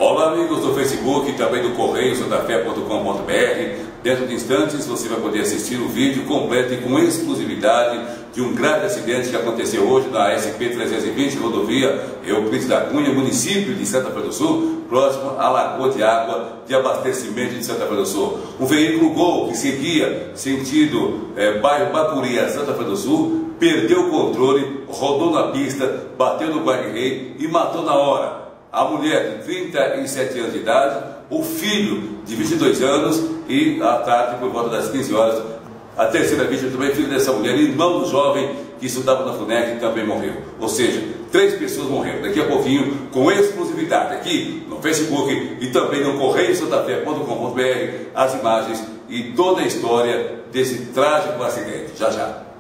Olá amigos do Facebook e também do Correio santafé.com.br. Dentro de instantes você vai poder assistir o vídeo completo e com exclusividade de um grave acidente que aconteceu hoje na SP-320, rodovia Euclides da Cunha, município de Santa Fé do Sul, próximo à Lagoa de Água de Abastecimento de Santa Fé do Sul. Um veículo Gol que seguia sentido bairro Bacuri a Santa Fé do Sul, perdeu o controle, rodou na pista, bateu no guarda-rei e matou na hora a mulher de 37 anos de idade, o filho de 22 anos e à tarde, por volta das 15 horas, a terceira vítima também, filho dessa mulher, irmão do jovem que estudava na FUNEC, também morreu. Ou seja, 3 pessoas morreram. Daqui a pouquinho, com exclusividade aqui no Facebook e também no Correio santafé.com.br, as imagens e toda a história desse trágico acidente. Já já.